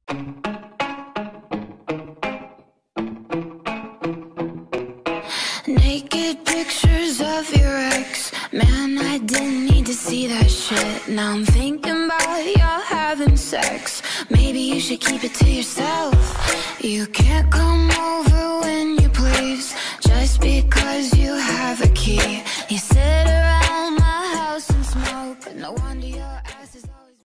Naked pictures of your ex. Man, I didn't need to see that shit. Now I'm thinking about y'all having sex. Maybe you should keep it to yourself. You can't come over when you please, just because you have a key.